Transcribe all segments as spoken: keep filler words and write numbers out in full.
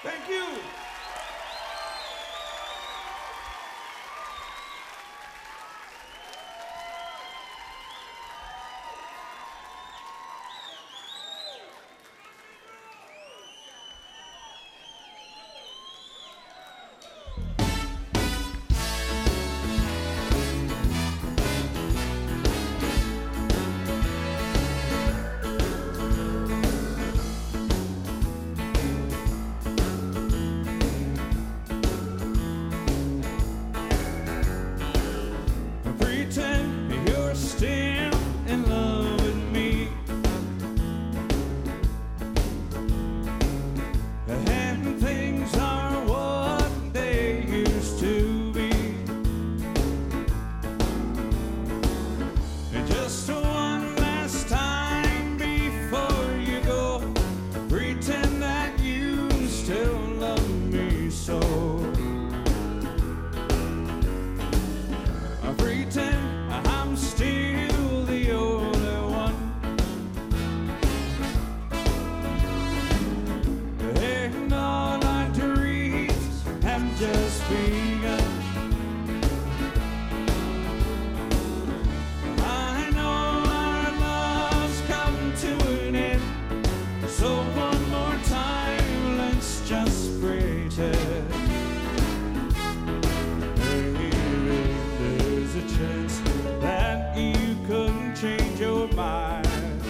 Thank you. Pretend you're still in love with me, and things are what they used to be. And just one last time before you go, pretend that you still love me so. I pretend I'm still the only one, and all our dreams have just begun. I know our love's come to an end, so one more time let's just pretend. There's a chance that you couldn't change your mind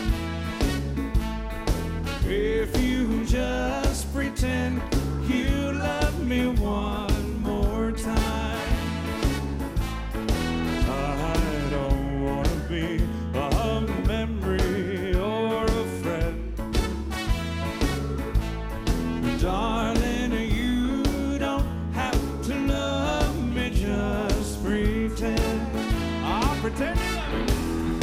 if you just pretend you love me one more time. I don't want to be a memory or a friend, darling. You don't have to love me, just pretend. I'll pretend you love me.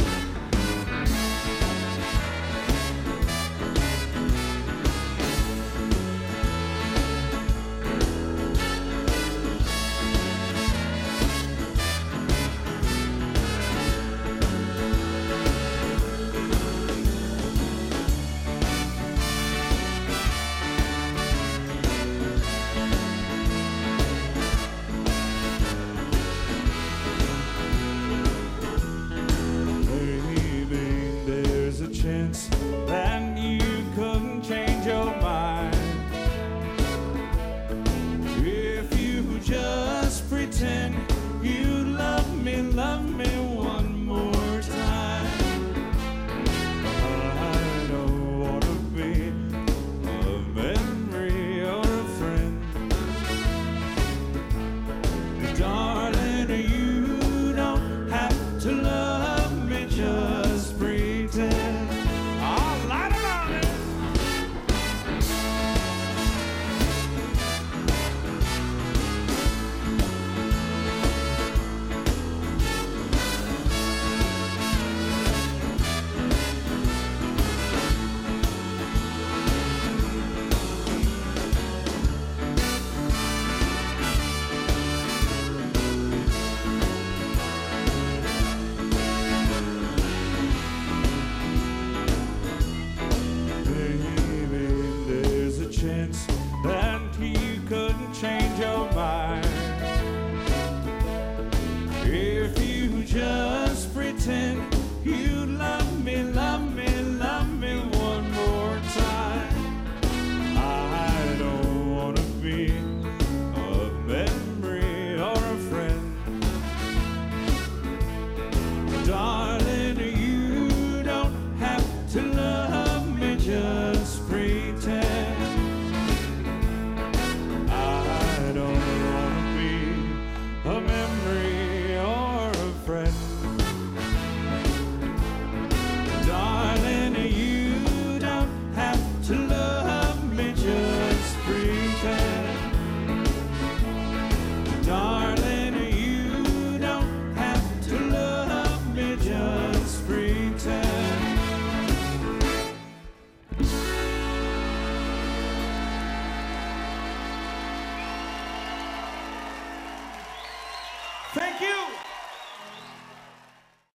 There's a chance that you couldn't change your mind if you just pretend you love me, love me one more time. I don't want to be a memory or a friend, darling. You don't have to love me, just pretend. All right about it. Baby, there's a chance